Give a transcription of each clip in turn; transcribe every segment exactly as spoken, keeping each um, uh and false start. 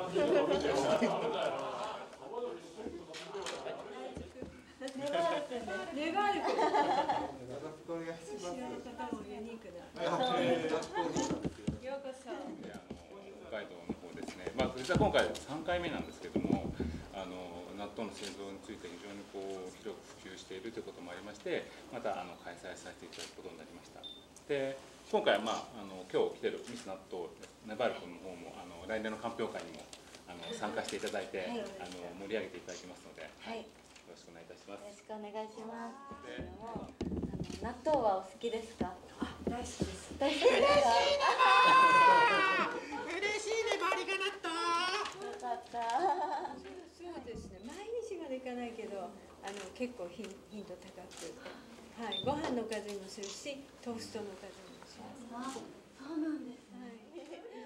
ネバール君。ネバール君。よろしくお願いします。知らぬ方もユニークな。ようこそ。 北海道の方ですね。まあ実は今回さんかいめなんですけども、あの納豆の製造について非常にこう広く普及しているということもありまして、またあの開催させていただくことになりました。で、今回はまああの今日来てるミス納豆ネバール君の方もあの来年の鑑評会にもあの参加していただいて、はい、あの盛り上げていただきますので、はい、よろしくお願いいたします。 よろしくお願いします。でも納豆はお好きですか？ あ、大好きです。 大好きですか？ 嬉しいね、バリが納豆。 よかった。 そうですね。毎日までいかないけど、あの結構頻頻度高く、はい、ご飯のおかずにもするし、トーストのおかずにもします。 あ、そうなんです。はい。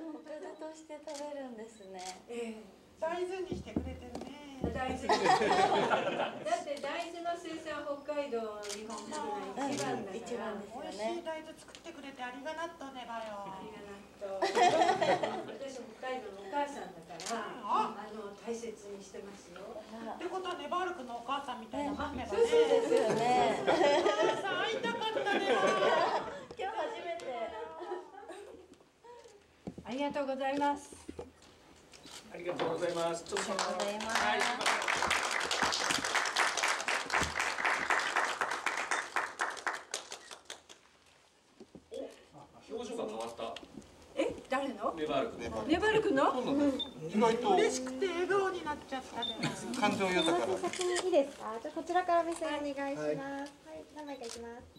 おかずとして食べるんですね。 ええ。 大豆にしてくれてるね。 大豆。だって大豆の生産北海道日本国内一番だから。 一番ですよね。 美味しい大豆作ってくれてありが納豆ねばよ。 ありが納豆。私北海道のお母さんだから、あの大切にしてますよ。 ってことはネバール君のお母さんみたいなもんねばね。 そうですよね。 お母さん会いたかったね。 今日初めて。 ありがとうございます。 ありがとうございます。 ありがとうございます。 表情が変わった。 え、誰の？ ネバール君。 ネバール君の？ 意外と嬉しくて笑顔になっちゃったね。 感情豊かな。 先にいいですか？じゃあこちらから目線お願いします。はい、何枚かいきます。